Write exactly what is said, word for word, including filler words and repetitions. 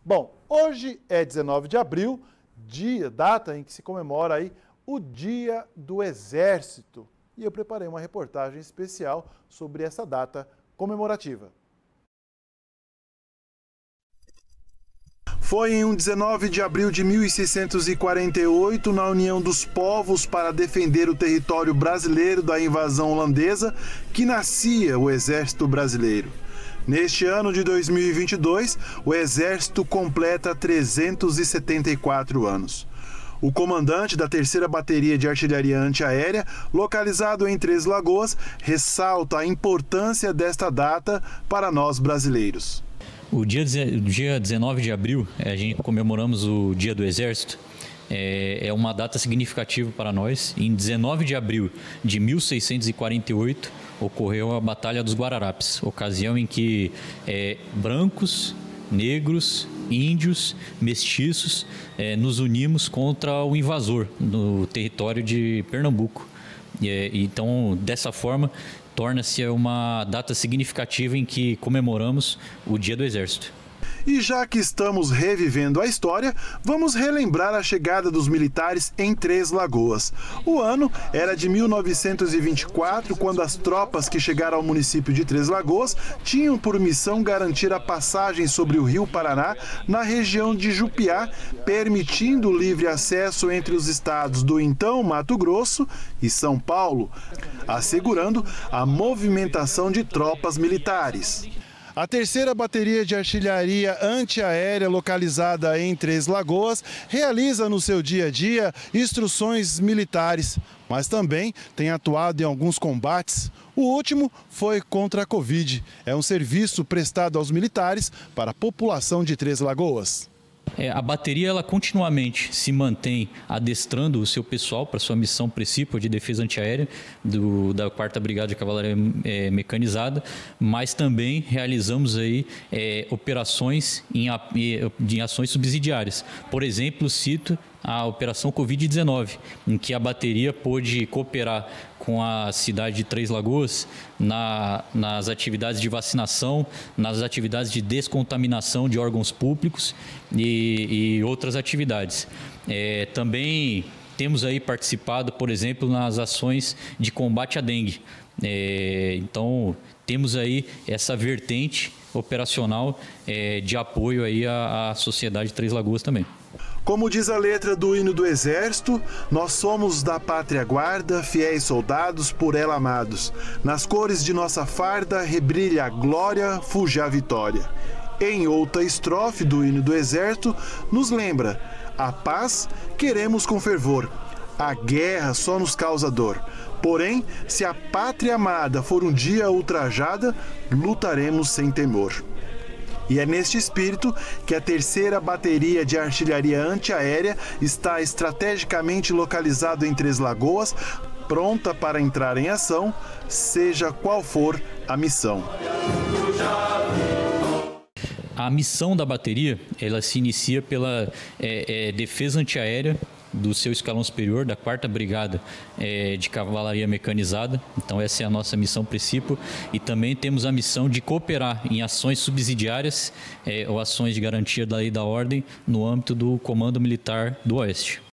Bom, hoje é dezenove de abril, dia, data em que se comemora aí o Dia do Exército. E eu preparei uma reportagem especial sobre essa data comemorativa. Foi em um dezenove de abril de mil seiscentos e quarenta e oito, na união dos povos para defender o território brasileiro da invasão holandesa, que nascia o Exército Brasileiro. Neste ano de dois mil e vinte e dois, o Exército completa trezentos e setenta e quatro anos. O comandante da terceira Bateria de Artilharia Antiaérea, localizado em Três Lagoas, ressalta a importância desta data para nós brasileiros. O dia, dia dezenove de abril, a gente comemoramos o Dia do Exército. É, é uma data significativa para nós. Em dezenove de abril de mil seiscentos e quarenta e oito, ocorreu a Batalha dos Guararapes, ocasião em que é, brancos, negros, índios, mestiços, é, nos unimos contra o invasor no território de Pernambuco. É, então, dessa forma, torna-se uma data significativa em que comemoramos o Dia do Exército. E já que estamos revivendo a história, vamos relembrar a chegada dos militares em Três Lagoas. O ano era de mil novecentos e vinte e quatro, quando as tropas que chegaram ao município de Três Lagoas tinham por missão garantir a passagem sobre o Rio Paraná na região de Jupiá, permitindo o livre acesso entre os estados do então Mato Grosso e São Paulo, assegurando a movimentação de tropas militares. A terceira Bateria de Artilharia Antiaérea, localizada em Três Lagoas, realiza no seu dia a dia instruções militares, mas também tem atuado em alguns combates. O último foi contra a Covid. É um serviço prestado aos militares para a população de Três Lagoas. É, a bateria ela continuamente se mantém adestrando o seu pessoal para sua missão principal de defesa antiaérea do, da quarta Brigada de Cavalaria é, Mecanizada, mas também realizamos aí, é, operações em, em ações subsidiárias. Por exemplo, cito a Operação Covid dezenove, em que a bateria pôde cooperar com a cidade de Três Lagoas na, nas atividades de vacinação, nas atividades de descontaminação de órgãos públicos e, e outras atividades. É, também temos aí participado, por exemplo, nas ações de combate à dengue. É, então, temos aí essa vertente operacional é, de apoio aí à, à sociedade de Três Lagoas também. Como diz a letra do hino do Exército, nós somos da pátria guarda, fiéis soldados por ela amados. Nas cores de nossa farda rebrilha a glória, fuge a vitória. Em outra estrofe do hino do Exército, nos lembra: a paz queremos com fervor, a guerra só nos causa dor. Porém, se a pátria amada for um dia ultrajada, lutaremos sem temor. E é neste espírito que a terceira Bateria de Artilharia Antiaérea está estrategicamente localizada em Três Lagoas, pronta para entrar em ação, seja qual for a missão. A missão da bateria, ela se inicia pela é, é, defesa antiaérea do seu escalão superior, da quarta Brigada é, de Cavalaria Mecanizada. Então essa é a nossa missão principal. E também temos a missão de cooperar em ações subsidiárias é, ou ações de garantia da lei e da ordem no âmbito do Comando Militar do Oeste.